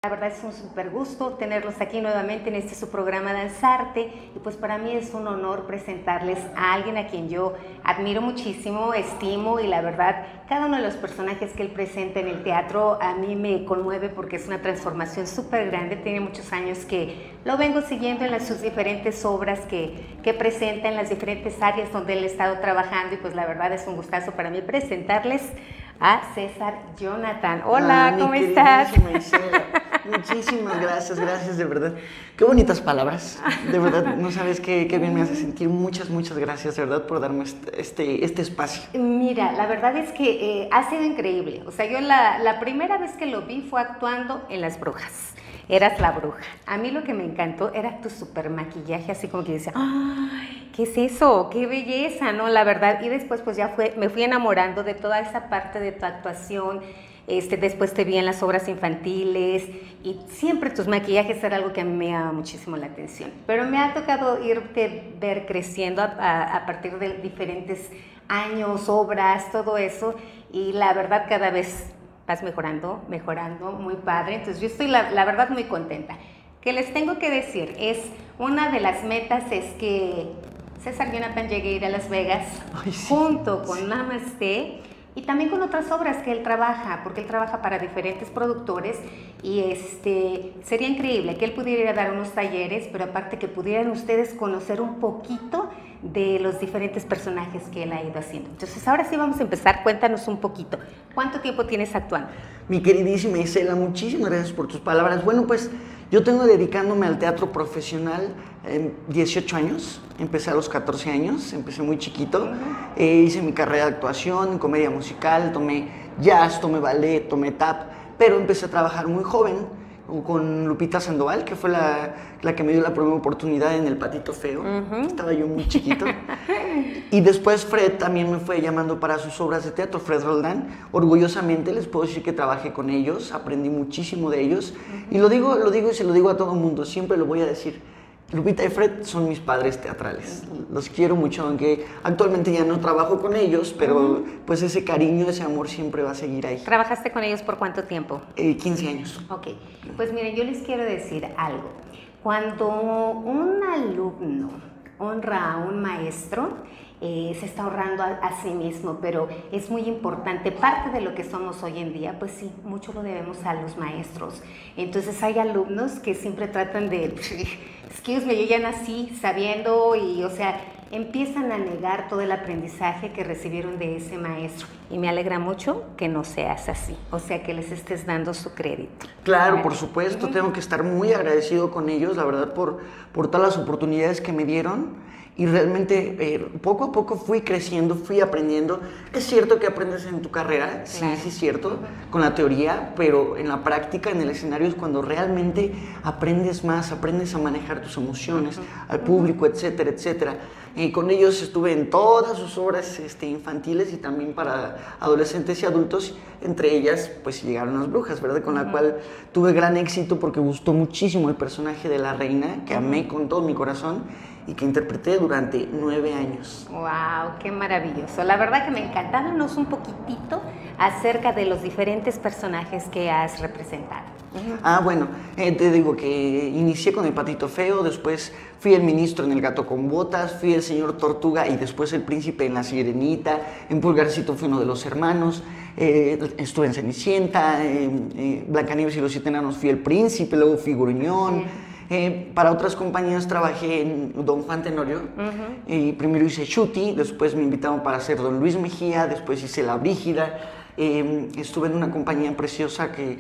La verdad es un súper gusto tenerlos aquí nuevamente en este su programa Danzarte, y pues para mí es un honor presentarles a alguien a quien yo admiro muchísimo, estimo, y la verdad cada uno de los personajes que él presenta en el teatro a mí me conmueve porque es una transformación súper grande. Tiene muchos años que lo vengo siguiendo en sus diferentes obras que presenta en las diferentes áreas donde él ha estado trabajando, y pues la verdad es un gustazo para mí presentarles a César Jonathan. Hola, ¿cómo estás? Muchísimas gracias, de verdad. Qué bonitas palabras, de verdad, no sabes qué bien me hace sentir. Muchas gracias, de verdad, por darme este espacio. Mira, la verdad es que ha sido increíble. O sea, yo la primera vez que lo vi fue actuando en Las Brujas. Eras la bruja. A mí lo que me encantó era tu super maquillaje, así como que decía, ¡ay, qué es eso! ¡Qué belleza!, ¿no? La verdad. Y después pues ya me fui enamorando de toda esa parte de tu actuación. Después te vi en las obras infantiles y siempre tus maquillajes era algo que a mí me llama muchísimo la atención. Pero me ha tocado ver creciendo a partir de diferentes años, obras, todo eso, y la verdad cada vez vas mejorando, muy padre. Entonces yo estoy la verdad muy contenta. Que les tengo que decir, una de las metas es que César Jonathan llegue a ir a Las Vegas. Ay, sí, junto con Namaste, y también con otras obras que él trabaja, porque él trabaja para diferentes productores, y sería increíble que él pudiera ir a dar unos talleres, pero aparte que pudieran ustedes conocer un poquito de los diferentes personajes que él ha ido haciendo. Entonces ahora sí vamos a empezar. Cuéntanos un poquito, ¿cuánto tiempo tienes actuando? Mi queridísima Isela, muchísimas gracias por tus palabras. Bueno, pues yo tengo dedicándome al teatro profesional 18 años, empecé a los 14 años, empecé muy chiquito, hice mi carrera de actuación, comedia musical, tomé jazz, tomé ballet, tomé tap, pero empecé a trabajar muy joven con Lupita Sandoval, que fue la que me dio la primera oportunidad en El Patito Feo. Estaba yo muy chiquito. Y después Fred también me fue llamando para sus obras de teatro, Fred Roldán. Orgullosamente les puedo decir que trabajé con ellos, aprendí muchísimo de ellos. Y lo digo y se lo digo a todo el mundo, siempre lo voy a decir. Lupita y Fred son mis padres teatrales. Los quiero mucho, aunque actualmente ya no trabajo con ellos, pero pues ese cariño, ese amor siempre va a seguir ahí. ¿Trabajaste con ellos por cuánto tiempo? 15 años. Ok, pues miren, yo les quiero decir algo. Cuando un alumno honra a un maestro, se está honrando a sí mismo, pero es muy importante. Parte de lo que somos hoy en día, pues sí, mucho lo debemos a los maestros. Entonces hay alumnos que siempre tratan de, excuse me, yo ya nací sabiendo, y o sea, empiezan a negar todo el aprendizaje que recibieron de ese maestro. Y me alegra mucho que no seas así, o sea, que les estés dando su crédito. Claro, por supuesto, tengo que estar muy agradecido con ellos, la verdad, por todas las oportunidades que me dieron. Y realmente poco a poco fui creciendo, fui aprendiendo. Es cierto que aprendes en tu carrera, sí, claro. Sí es cierto, con la teoría, pero en la práctica, en el escenario, es cuando realmente aprendes más, aprendes a manejar tus emociones, al público, etcétera, etcétera. Con ellos estuve en todas sus obras infantiles y también para adolescentes y adultos. Entre ellas, pues llegaron Las Brujas, ¿verdad? Con la cual tuve gran éxito porque gustó muchísimo el personaje de la reina, que amé con todo mi corazón y que interpreté durante 9 años. ¡Wow! ¡Qué maravilloso! La verdad que me encanta. Háblanos un poquitito acerca de los diferentes personajes que has representado. Bueno, te digo que inicié con El Patito Feo, después fui el ministro en El Gato con Botas, fui el señor Tortuga y después el príncipe en La Sirenita, en Pulgarcito fui uno de los hermanos, estuve en Cenicienta, Blancanieves y los 7 enanos fui el príncipe, luego fui Gruñón. Para otras compañías trabajé en Don Juan Tenorio, primero hice Chuti, después me invitaron para hacer Don Luis Mejía, después hice La Brígida, estuve en una compañía preciosa que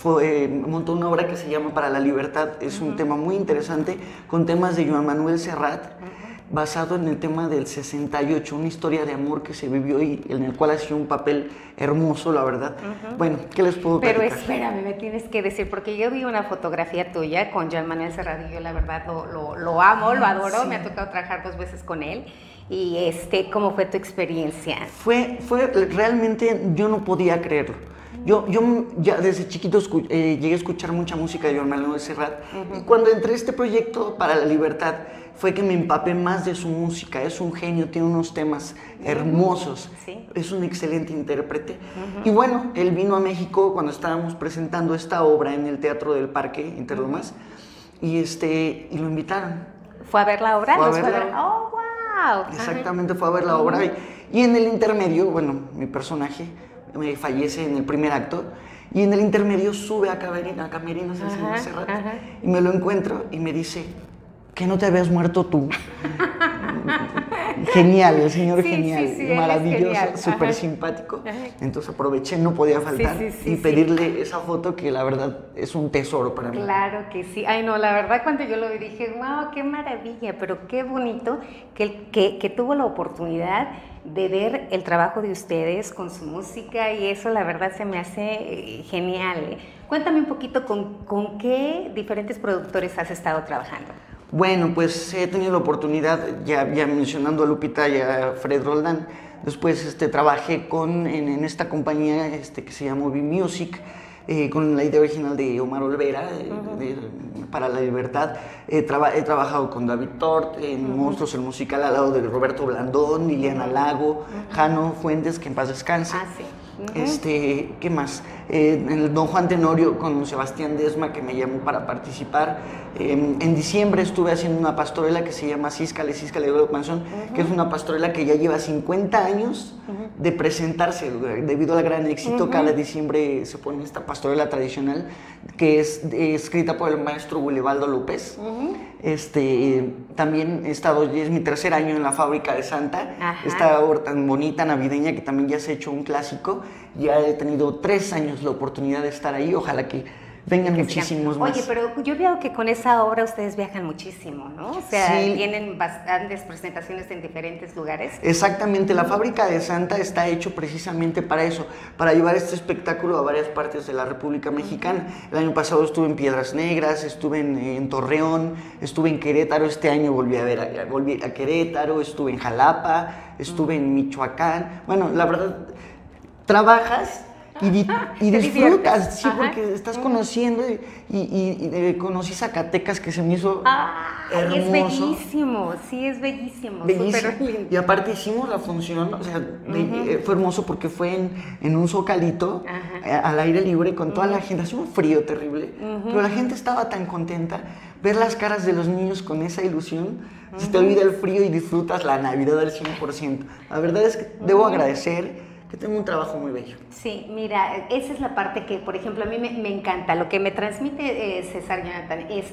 montó una obra que se llama Para la Libertad, es un tema muy interesante, con temas de Joan Manuel Serrat, basado en el tema del 68, una historia de amor que se vivió y en el cual hacía un papel hermoso, la verdad. Bueno, ¿qué les puedo platicar? Pero espérame, me tienes que decir, porque yo vi una fotografía tuya con Joan Manuel Serrat y yo la verdad lo amo, lo adoro, sí. Me ha tocado trabajar 2 veces con él. Y ¿cómo fue tu experiencia? Fue realmente, yo no podía creerlo. Yo ya desde chiquito llegué a escuchar mucha música de Joan Manuel Serrat. Y cuando entré a este proyecto para la libertad, fue que me empapé más de su música. Es un genio, tiene unos temas hermosos. Sí. Es un excelente intérprete. Y bueno, él vino a México cuando estábamos presentando esta obra en el Teatro del Parque Interlomas. Y lo invitaron. ¿Fue a ver la obra? Fue a ver ¡Oh, wow! Exactamente, fue a ver la obra. Y en el intermedio, bueno, mi personaje fallece en el primer acto. Y en el intermedio sube a Camerinos el señor Serrat. Y me lo encuentro y me dice, ¿que no te habías muerto tú? Genial, el señor genial, maravilloso, súper simpático. Entonces aproveché, no podía faltar, y pedirle esa foto que la verdad es un tesoro para mí. Claro que sí. Ay, no, la verdad cuando yo lo vi dije, wow, qué maravilla, pero qué bonito que tuvo la oportunidad de ver el trabajo de ustedes con su música, y eso la verdad se me hace genial. Cuéntame un poquito con qué diferentes productores has estado trabajando. Bueno, pues he tenido la oportunidad, ya mencionando a Lupita y a Fred Roldán, después trabajé en esta compañía que se llama V-Music, con la idea original de Omar Olvera, para la libertad. He trabajado con David Tort en Monstruos, el musical, al lado de Roberto Blandón, Liliana Lago, Jano Fuentes, que en paz descanse. Ah, sí. ¿Qué más? En el Don Juan Tenorio con Sebastián Desma, que me llamó para participar. En diciembre estuve haciendo una pastorela que se llama Císcale de Panzón, que es una pastorela que ya lleva 50 años de presentarse, debido al gran éxito. Cada diciembre se pone esta pastorela tradicional, que es escrita por el maestro Gulebaldo López. También he estado, es mi tercer año en la Fábrica de Santa, esta obra tan bonita, navideña, que también ya se ha hecho un clásico. Ya he tenido 3 años la oportunidad de estar ahí, ojalá que vengan muchísimos más. Oye, pero yo veo que con esa obra ustedes viajan muchísimo, ¿no? O sea, sí, tienen bastantes presentaciones en diferentes lugares. Exactamente, la Fábrica de Santa está hecho precisamente para eso, para llevar este espectáculo a varias partes de la República Mexicana. El año pasado estuve en Piedras Negras, estuve en Torreón, estuve en Querétaro, este año volví a Querétaro, estuve en Jalapa, estuve en Michoacán. Bueno, la verdad, trabajas y disfrutas, sí, porque estás conociendo y conocí Zacatecas, que se me hizo hermoso. Es bellísimo, sí, es bellísimo. Súper lindo. Y aparte hicimos la función, o sea, fue hermoso porque fue en un zocalito, al aire libre, con toda la gente. Hacía un frío terrible, pero la gente estaba tan contenta. Ver las caras de los niños con esa ilusión, se te olvida el frío y disfrutas la Navidad al 100%. La verdad es que debo agradecer que tengo un trabajo muy bello. Sí, mira, esa es la parte que, por ejemplo, a mí me encanta. Lo que me transmite César Jonathan es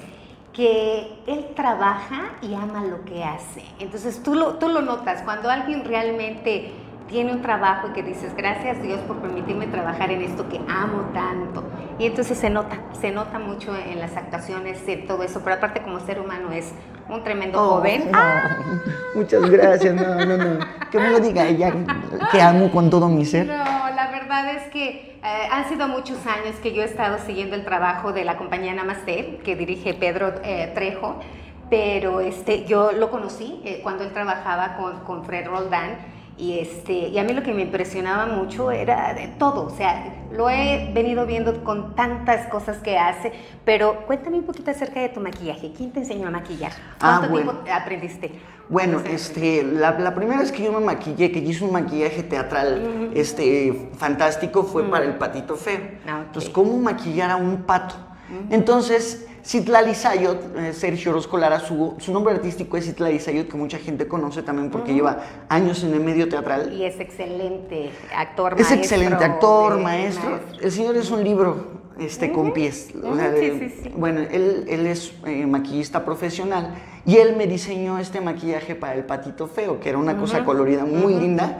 que él trabaja y ama lo que hace. Entonces tú lo notas cuando alguien realmente tiene un trabajo y que dices, gracias Dios por permitirme trabajar en esto que amo tanto. Y entonces se nota mucho en las actuaciones, en todo eso, pero aparte como ser humano es un tremendo joven. No, muchas gracias, no, que me lo diga ella, que amo con todo mi ser. No, la verdad es que han sido muchos años que yo he estado siguiendo el trabajo de la compañía Namaste, que dirige Pedro Trejo, pero yo lo conocí cuando él trabajaba con Fred Roldán. Y a mí lo que me impresionaba mucho era de todo, o sea, lo he venido viendo con tantas cosas que hace, pero cuéntame un poquito acerca de tu maquillaje. ¿Quién te enseñó a maquillar? ¿Cuánto tiempo aprendiste? Bueno, la primera vez que yo me maquillé, que yo hice un maquillaje teatral fantástico, fue para El Patito Feo. Entonces, ¿cómo maquillar a un pato? Entonces, Citlali Sayot, Sergio Orozco Lara, su nombre artístico es Citlali Sayot, que mucha gente conoce también porque lleva años en el medio teatral. Y es excelente actor, maestro. Es excelente actor, maestro. El señor es un libro con pies. O sea, sí. Bueno, él es maquillista profesional y él me diseñó este maquillaje para El Patito Feo, que era una cosa colorida muy linda.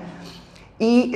Y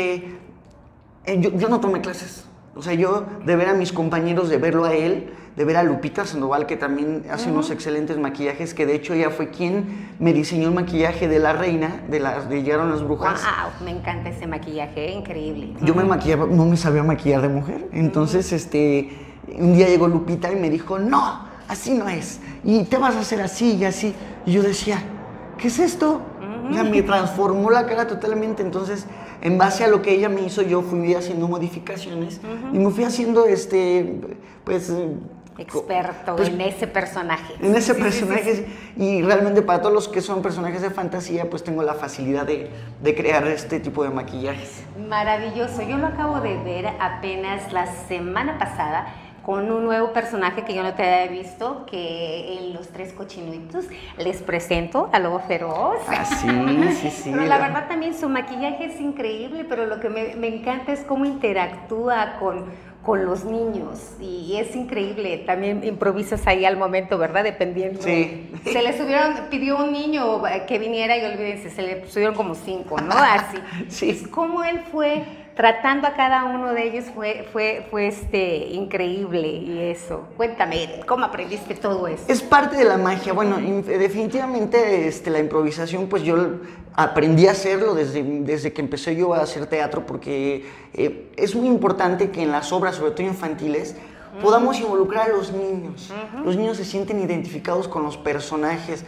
yo no tomé clases. O sea, yo de ver a mis compañeros, de verlo a él, de ver a Lupita Sandoval, que también hace unos excelentes maquillajes, que de hecho ella fue quien me diseñó el maquillaje de la reina, de Llegaron las Brujas. ¡Wow! Me encanta ese maquillaje, increíble. Yo me maquillaba, no me sabía maquillar de mujer, entonces un día llegó Lupita y me dijo, no, así no es, y te vas a hacer así y así. Y yo decía, ¿qué es esto? O sea, me transformó la cara totalmente, entonces en base a lo que ella me hizo, yo fui haciendo modificaciones y me fui haciendo, pues... experto pues, en ese personaje. En ese personaje, y realmente para todos los que son personajes de fantasía, pues tengo la facilidad de crear este tipo de maquillajes. Maravilloso, yo lo acabo de ver apenas la semana pasada con un nuevo personaje que yo no te había visto, que en Los Tres Cochinitos les presento a Lobo Feroz. Ah, sí. Pero la verdad también su maquillaje es increíble, pero lo que me encanta es cómo interactúa con los niños y es increíble. También improvisas ahí al momento, ¿verdad? Dependiendo. Sí. Se le pidió un niño que viniera y olvídense, se le subieron como 5, ¿no? Así. Sí. Es como él fue tratando a cada uno de ellos fue increíble y eso. Cuéntame, ¿cómo aprendiste todo eso? Es parte de la magia. Bueno, definitivamente la improvisación, pues yo aprendí a hacerlo desde que empecé yo a hacer teatro, porque es muy importante que en las obras, sobre todo infantiles, podamos involucrar a los niños. Los niños se sienten identificados con los personajes.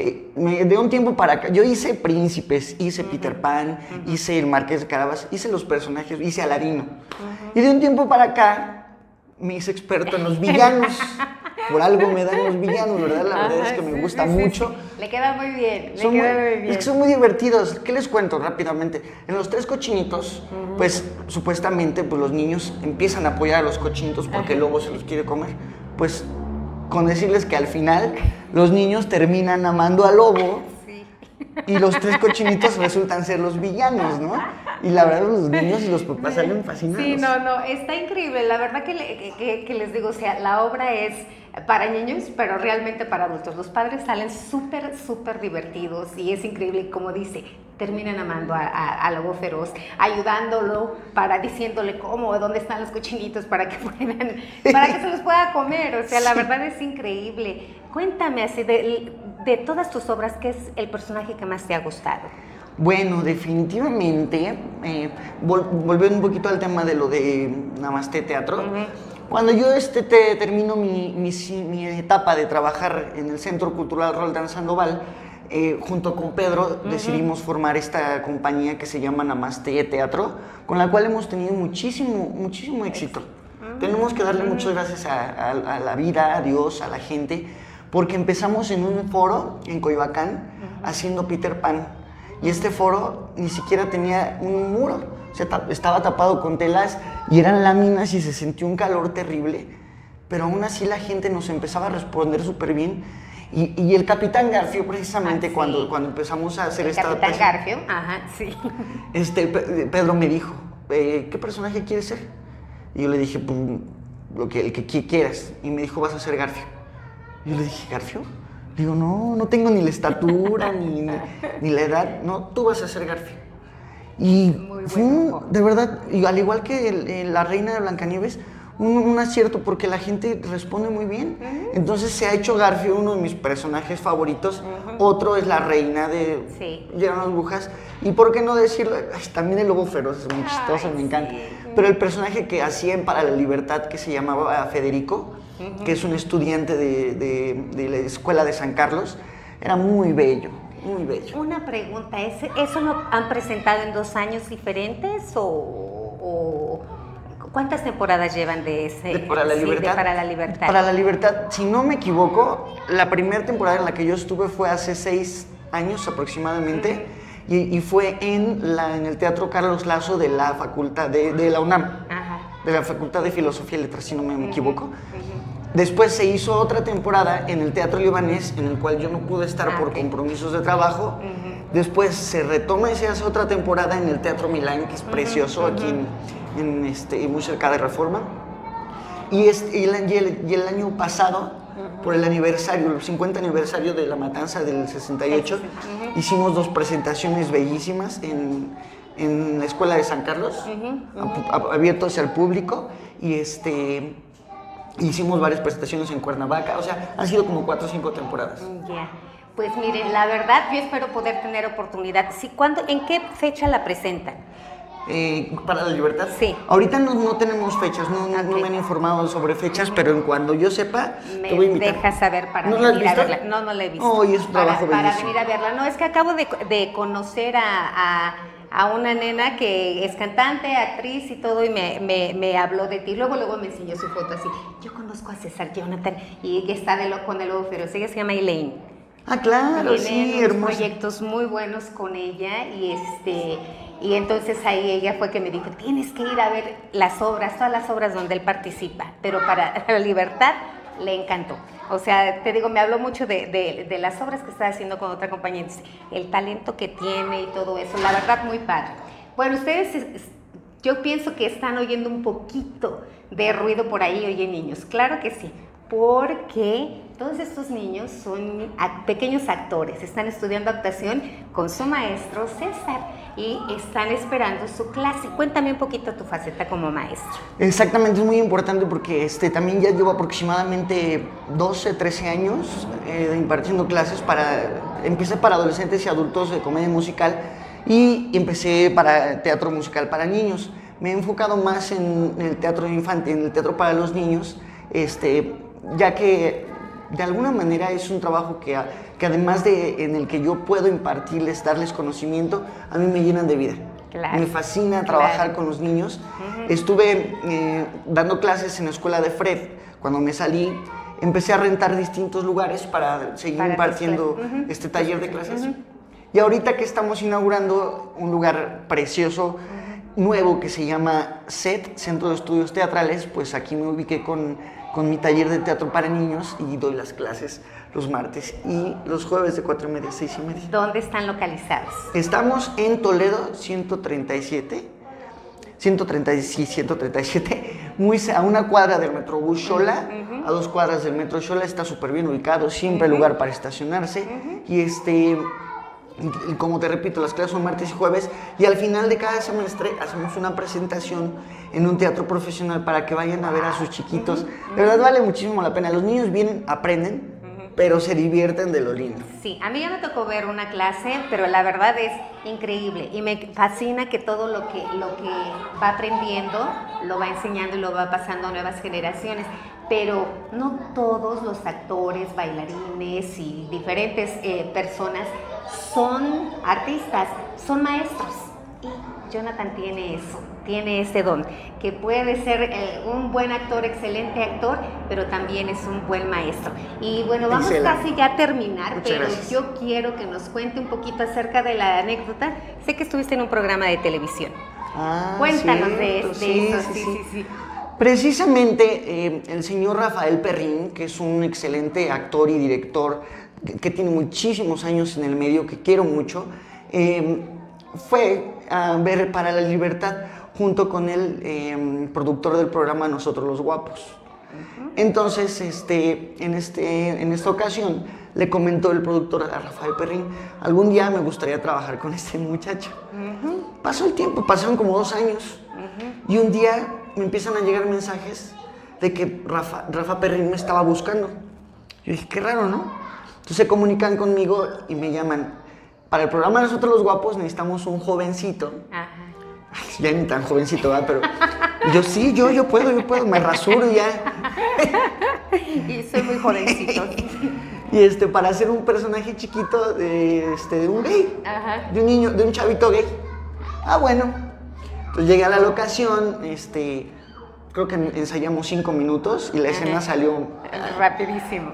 De un tiempo para acá, yo hice Príncipes, hice Peter Pan, hice El Marqués de Carabas, hice los personajes, hice Aladino. Y de un tiempo para acá me hice experto en los villanos. Por algo me dan los villanos, ¿verdad? La verdad es que me gusta mucho. Sí. Le queda muy bien, Es que son muy divertidos. ¿Qué les cuento rápidamente? En Los Tres Cochinitos, pues supuestamente pues, los niños empiezan a apoyar a los cochinitos porque el lobo se los quiere comer. Pues con decirles que al final los niños terminan amando al lobo y los tres cochinitos resultan ser los villanos, ¿no? Y la verdad los niños y los papás salen fascinados. Sí, no, está increíble. La verdad que les digo, o sea, la obra es para niños, pero realmente para adultos. Los padres salen súper divertidos y es increíble, como dice, terminan amando a Lobo Feroz, ayudándolo, diciéndole cómo, dónde están los cochinitos para que se los pueda comer. O sea, la verdad es increíble. Cuéntame así, de todas tus obras, ¿qué es el personaje que más te ha gustado? Bueno, definitivamente, volviendo un poquito al tema de lo de Namaste Teatro, cuando yo termino mi etapa de trabajar en el Centro Cultural Roldán Sandoval, junto con Pedro decidimos formar esta compañía que se llama Namaste Teatro, con la cual hemos tenido muchísimo éxito. Tenemos que darle muchas gracias a la vida, a Dios, a la gente, porque empezamos en un foro en Coyoacán haciendo Peter Pan. Y este foro ni siquiera tenía un muro, o sea, estaba tapado con telas y eran láminas y se sintió un calor terrible, pero aún así la gente nos empezaba a responder súper bien. Y el Capitán Garfio, precisamente, cuando empezamos a hacer esta... Capitán Garfio, ajá, sí. Pedro me dijo, ¿qué personaje quieres ser? Y yo le dije, pues, el que quieras. Y me dijo, vas a ser Garfio. Y yo le dije, ¿Garfio? Digo, no tengo ni la estatura, ni la edad. No, tú vas a ser Garfio. Y fue de verdad, al igual que la Reina de Blancanieves, un acierto porque la gente responde muy bien. Entonces se ha hecho Garfio uno de mis personajes favoritos. Otro es la Reina de Llegan las Brujas. Y por qué no decirlo, también el Lobo Feroz es muy chistoso, me encanta. Pero el personaje que hacía Para la Libertad, que se llamaba Federico, que es un estudiante de la Escuela de San Carlos, era muy bello, muy bello. Una pregunta, ¿eso lo han presentado en 2 años diferentes o cuántas temporadas llevan de ese? De Para la Libertad. De Para la Libertad. Para la Libertad, si no me equivoco, la primera temporada en la que yo estuve fue hace 6 años aproximadamente, y fue en el Teatro Carlos Lazo de la Facultad de la UNAM, de la Facultad de Filosofía y Letras, si no me equivoco. Después se hizo otra temporada en el Teatro Libanés, en el cual yo no pude estar por compromisos de trabajo. Después se retoma y se hace otra temporada en el Teatro Milán, que es precioso, aquí muy cerca de Reforma. Y el año pasado, por el 50 aniversario de la matanza del 68, hicimos 2 presentaciones bellísimas en la Escuela de San Carlos, abiertos al público, y hicimos varias presentaciones en Cuernavaca. O sea, han sido como 4 o 5 temporadas. Ya. Pues miren, la verdad, yo espero poder tener oportunidad. ¿En qué fecha la presentan? Para la Libertad. Sí. Ahorita no tenemos fechas, no me han informado sobre fechas, pero en cuando yo sepa, te voy a invitar. Me dejas saber para ¿No venir a verla. No la he visto. Oh, y es un trabajo para bellísimo. venir a verla. No, es que acabo de conocer a a una nena que es cantante, actriz y todo, y me habló de ti. Luego me enseñó su foto así. Yo conozco a César Jonathan y ella está con el Lobo Feroz. Ella se llama Elaine. Ah, claro, sí, hermoso. Proyectos muy buenos con ella y entonces ahí ella fue que me dijo, tienes que ir a ver las obras, todas las obras donde él participa, pero para la Libertad le encantó. O sea, te digo, me habló mucho de las obras que está haciendo con otra compañía, el talento que tiene y todo eso, la verdad muy padre. Bueno, ustedes, yo pienso que están oyendo un poquito de ruido por ahí, oye niños, claro que sí, porque todos estos niños son pequeños actores, están estudiando actuación con su maestro César y están esperando su clase. Cuéntame un poquito tu faceta como maestro. Exactamente, es muy importante porque también ya llevo aproximadamente 12, 13 años impartiendo clases empecé para adolescentes y adultos de comedia musical y empecé para teatro musical para niños. Me he enfocado más en el teatro infantil, en el teatro para los niños, ya que de alguna manera es un trabajo que además en el que yo puedo impartirles, darles conocimiento, a mí me llenan de vida. Claro. Me fascina trabajar con los niños. Estuve dando clases en la escuela de Fred. Cuando me salí, empecé a rentar distintos lugares para seguir impartiendo este taller de clases. Y ahorita que estamos inaugurando un lugar precioso, nuevo, que se llama CET, Centro de Estudios Teatrales, pues aquí me ubiqué con mi taller de teatro para niños y doy las clases los martes y los jueves de 4:30 a 6:30. ¿Dónde están localizados? Estamos en Toledo 137, a una cuadra del Metrobús Xola, a 2 cuadras del Metro Xola. Está súper bien ubicado, siempre hay lugar para estacionarse. Y como te repito, las clases son martes y jueves y al final de cada semestre hacemos una presentación en un teatro profesional para que vayan a ver a sus chiquitos. De verdad vale muchísimo la pena. Los niños vienen, aprenden, pero se divierten de lo lindo. Sí, a mí ya me tocó ver una clase, pero la verdad es increíble y me fascina que todo lo que va aprendiendo lo va enseñando y lo va pasando a nuevas generaciones. Pero no todos los actores, bailarines y diferentes personas son artistas, son maestros. Y Jonathan tiene eso, tiene ese don, que puede ser un buen actor, excelente actor, pero también es un buen maestro. Y bueno, vamos casi ya a terminar, Muchas pero gracias. yo quiero que nos cuente un poquito acerca de la anécdota. Sé que estuviste en un programa de televisión. Cuéntanos de eso. Sí. Precisamente el señor Rafael Perrín, que es un excelente actor y director que tiene muchísimos años en el medio, que quiero mucho, fue a ver Para la Libertad junto con el productor del programa Nosotros los Guapos. Entonces, en esta ocasión le comentó el productor a Rafael Perrín, algún día me gustaría trabajar con este muchacho. Pasó el tiempo, pasaron como 2 años y un día me empiezan a llegar mensajes de que Rafa Perrín me estaba buscando. Yo dije, qué raro, ¿no? Entonces se comunican conmigo y me llaman. Para el programa Nosotros los Guapos necesitamos un jovencito. Ay, ya ni tan jovencito, ¿verdad? Pero yo sí, yo puedo, me rasuro ya. Y soy muy jovencito. Y para hacer un personaje chiquito de un gay, de un niño, de un chavito gay. Ah, bueno. Entonces llegué a la locación, creo que ensayamos 5 minutos y la escena salió rapidísimo.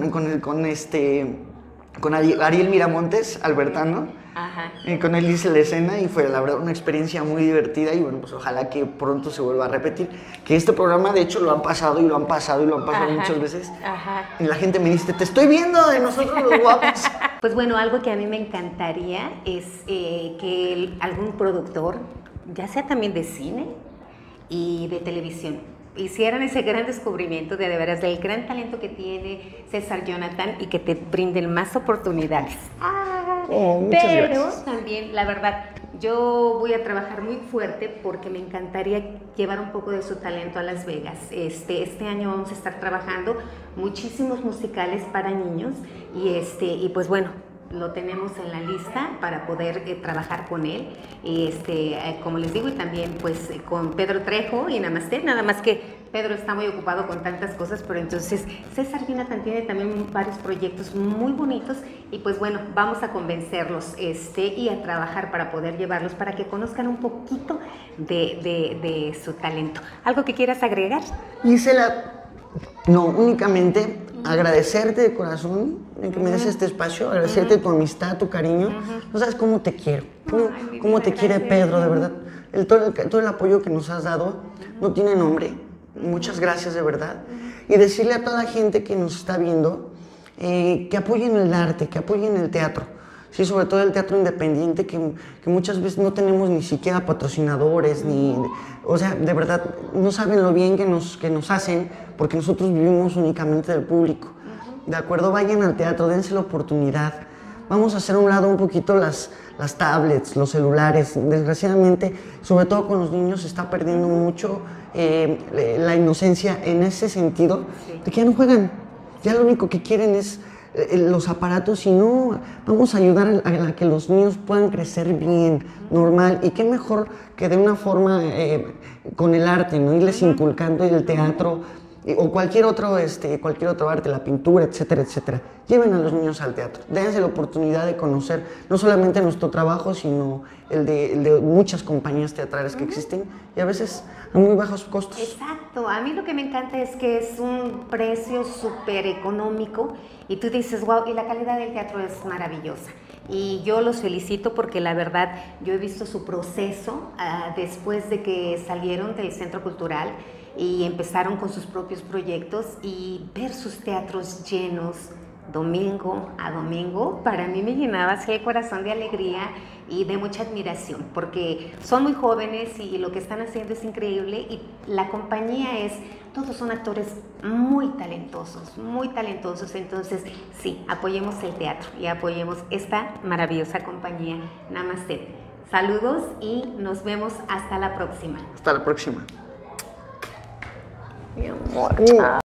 Con Ariel Miramontes, Albertano. Con él hice la escena y fue la verdad una experiencia muy divertida y bueno, pues ojalá que pronto se vuelva a repetir. Que este programa de hecho lo han pasado muchas veces. Y la gente me dice, te estoy viendo de Nosotros los Guapos. Pues bueno, algo que a mí me encantaría es que algún productor, ya sea también de cine y de televisión, hicieran ese gran descubrimiento de veras del gran talento que tiene César Jonathan y que te brinden más oportunidades. Muchas gracias. También, la verdad, yo voy a trabajar muy fuerte porque me encantaría llevar un poco de su talento a Las Vegas. Este año vamos a estar trabajando muchísimos musicales para niños y pues bueno, lo tenemos en la lista para poder trabajar con él y como les digo, y también pues con Pedro Trejo y Namaste, nada más que Pedro está muy ocupado con tantas cosas, pero entonces César Jonathan tiene también varios proyectos muy bonitos y pues bueno, vamos a convencerlos y a trabajar para poder llevarlos para que conozcan un poquito de su talento. ¿Algo que quieras agregar? Gisela, no, únicamente agradecerte de corazón en que me des este espacio, agradecerte tu amistad, tu cariño. No sabes cómo te quiero, cómo te quiere Pedro, de verdad. Todo el apoyo que nos has dado no tiene nombre. Muchas gracias, de verdad. Y decirle a toda la gente que nos está viendo que apoyen el arte, que apoyen el teatro. Sí, sobre todo el teatro independiente, que muchas veces no tenemos ni siquiera patrocinadores, o sea, de verdad, no saben lo bien que nos hacen, porque nosotros vivimos únicamente del público. ¿De acuerdo? Vayan al teatro, dense la oportunidad. Vamos a hacer a un lado un poquito las tablets, los celulares. Desgraciadamente, sobre todo con los niños, se está perdiendo mucho la inocencia en ese sentido, de que ya no juegan. Ya lo único que quieren es los aparatos y no vamos a ayudar a que los niños puedan crecer bien, normal, y qué mejor que de una forma con el arte, ¿no? Irles inculcando el teatro o cualquier otro arte, la pintura, etcétera, etcétera. Lleven a los niños al teatro, dense la oportunidad de conocer no solamente nuestro trabajo, sino el de muchas compañías teatrales que existen y a veces a muy bajos costos. Exacto, a mí lo que me encanta es que es un precio súper económico y tú dices, wow, y la calidad del teatro es maravillosa. Y yo los felicito porque la verdad yo he visto su proceso después de que salieron del Centro Cultural y empezaron con sus propios proyectos y ver sus teatros llenos domingo a domingo, para mí me llenaba así el corazón de alegría y de mucha admiración, porque son muy jóvenes y lo que están haciendo es increíble y la compañía todos son actores muy talentosos, entonces sí, apoyemos el teatro y apoyemos esta maravillosa compañía. Namaste. Saludos y nos vemos hasta la próxima. Hasta la próxima. Mi amor.